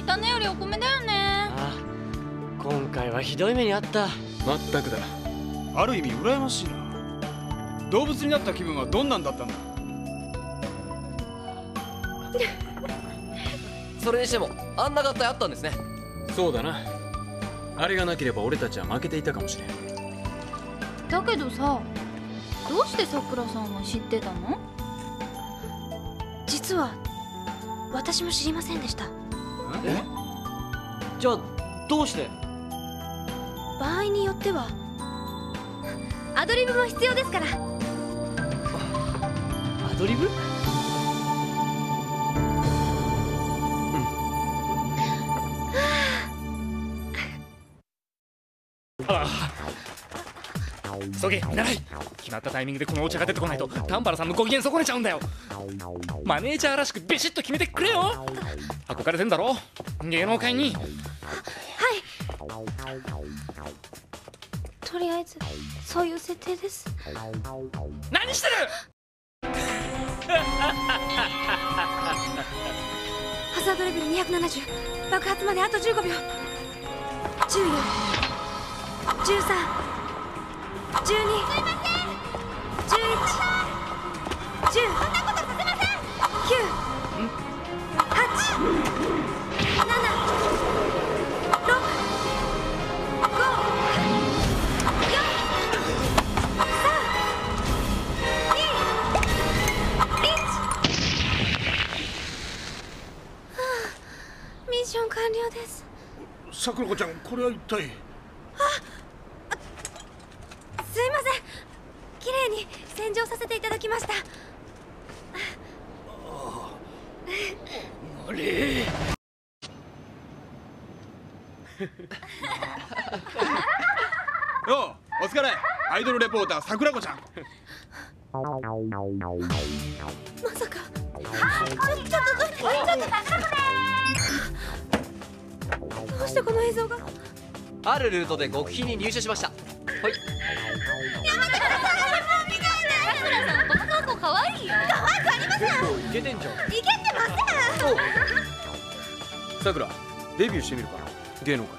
たねよりお米だよね。 ああ、今回はひどい目にあった。 まったくだ。ある意味羨ましいな。動物になった気分はどんなんだったんだ。 それにしてもあんな合体あったんですね。 そうだな。あれがなければ俺たちは負けていたかもしれん。 だけどさ、どうしてさくらさんは知ってたの？ 実は私も知りませんでした。 え？じゃあどうして？ 場合によってはアドリブも必要ですから。 アドリブ？ そげ見習い。決まったタイミングでこのお茶が出てこないと丹原さんのご機嫌損ねちゃうんだよ。マネージャーらしくビシッと決めてくれよ。憧れてんだろ芸能界に。 はい。とりあえずそういう設定です。 何してる？ ハザードレベル270、爆発まであと15秒。14、13、12、11、10。そんなことさせません。9、8、7、6、5、4、3、2、1。ミッション完了です。 さくらこちゃん、これは一体。 すいません。綺麗に洗浄させていただきました。 あれ。よう、お疲れ。アイドルレポーターさくらこちゃん。 まさか。どうしてこの映像が？ あるルートで極秘に入手しました。はい。 やめてください。もう見ないで。 さくらさんこの格好可愛いよ。 可愛くありません。 結構イケてんじゃん。 いけてません。 さくら、デビューしてみるかな、芸能界。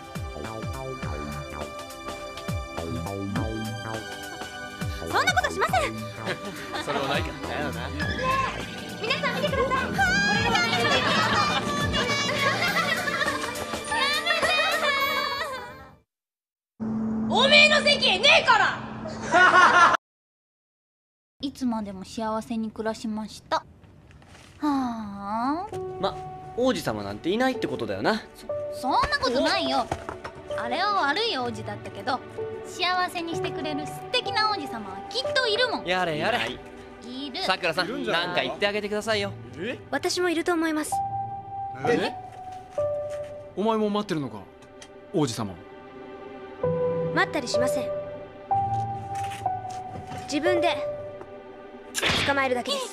そんなことしません。 それはないか。 だよな。 皆さん見てください。 おめえの席へねえから。いつまでも幸せに暮らしました。はあ。 ま、王子様なんていないってことだよな。 そんなことないよ。あれは悪い王子だったけど、幸せにしてくれる素敵な王子様はきっといるもん。 やれやれ。 いる。 さくらさん、なんか言ってあげてくださいよ。 私もいると思います。 お前も待ってるのか、王子様。 待ったりしません。自分で捕まえるだけです。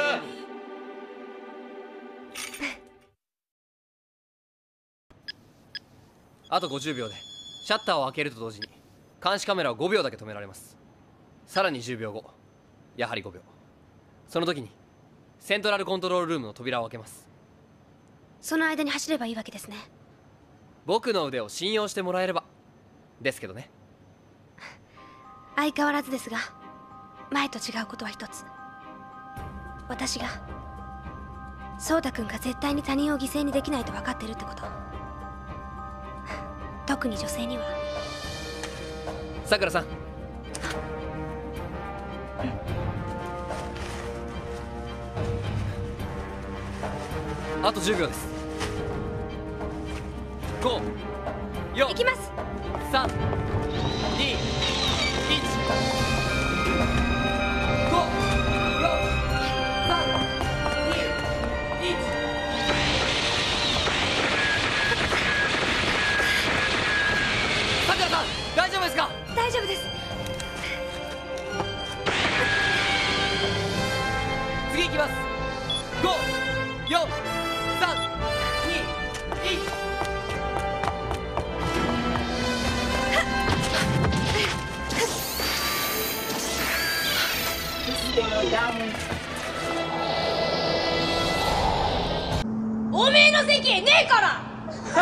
あと50秒でシャッターを開けると同時に監視カメラを5秒だけ止められます。さらに10秒後、やはり5秒。その時にセントラルコントロールルームの扉を開けます。 その間に走ればいいわけですね。 僕の腕を信用してもらえればですけどね。 相変わらずですが、前と違うことは一つ。私が颯太くんが絶対に他人を犠牲にできないと分かってるってこと。特に女性には。 さくらさん、あと10秒です。5、4、 行きます。 3、2、1、5、4、3、2、1。さくらさん、大丈夫ですか？ 大丈夫です。 次行きます。5、4、3、2、1。 おめえの席へねえから。